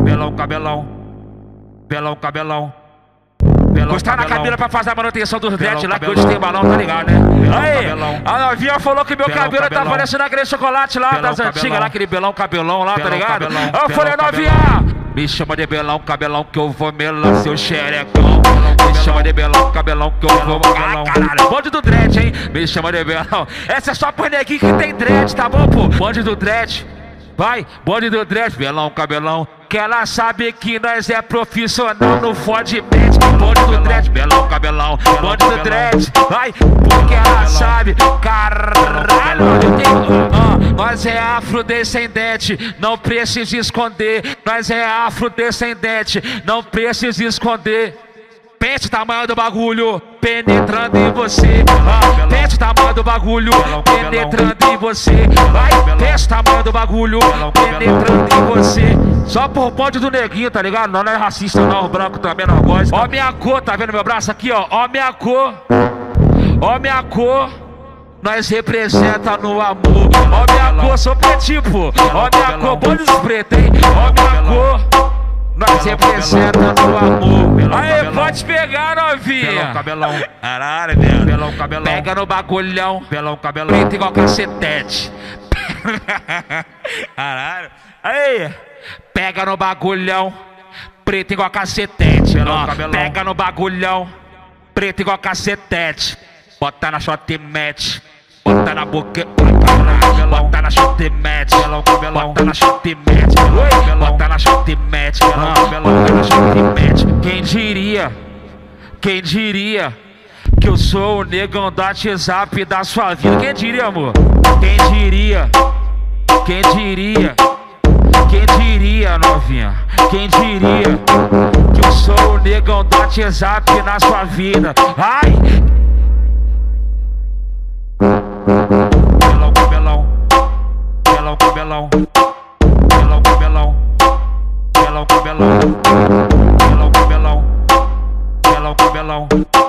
Belão, cabelão. Belão, cabelão. Gostar na cabelo pra fazer a manutenção dos dreads lá, que hoje tem balão, tá ligado, né? Aí, a novinha falou que meu cabelo tá parecendo aquele chocolate lá das antigas, lá, aquele belão, cabelão lá, tá ligado? Eu falei, novinha, me chama de belão, cabelão, que eu vou melar seu xerecão. Me chama de belão, cabelão, que eu vou... Ah, caralho, bonde do dread, hein? Me chama de belão. Essa é só pro neguinho que tem dread, tá bom, pô? Bonde do dread. Vai, bonde do dread, belão, cabelão. Que ela sabe que nós é profissional no fodimento. Bonde do dread, belão, cabelão. Bonde do dread, vai, porque ela sabe. Caralho, eu tenho. Nós é afrodescendente, não precisa esconder. Nós é afrodescendente, não precisa esconder. Pense o tamanho do bagulho, penetrando em você. Pense o tamanho do bagulho, penetrando em você. Vai, pense o tamanho do bagulho, penetrando em você. Só por ponte do neguinho, tá ligado? Não é racista não, o branco também não gosta. Ó minha cor, tá vendo meu braço aqui, ó? Ó minha cor. Ó minha cor. Nós representa no amor. Ó minha cor, sou pretinho, pô. Ó minha cor, bonde dos pretos, hein? Ó minha cor. Nós representa no amor. Aí, pode pegar, novinha. Cabelão, Caralho, velho. belão, cabelão. Pega no bagulhão. Belão, cabelão. Preto igual cacetete. Caralho. Aí, pega no bagulhão. Preto igual cacetete. Belão, cabelão. Pega no bagulhão. Preto igual cacetete. Bota na shot e mete. Bota na boca. Bota na shot e mete. Bota na shot e mete. Bota na shot e mete. Bota na shot e mete. Quem diria? Quem diria? Que eu sou o negão do WhatsApp da sua vida. Quem diria, amor? Quem diria? Quem diria? Quem diria, novinha? Quem diria? Que eu sou o negão do WhatsApp na sua vida. Ai! Belão, cabelão. Belão, cabelão. Belão, cabelão. Belão, cabelão. Belão, cabelão. Belão, cabelão.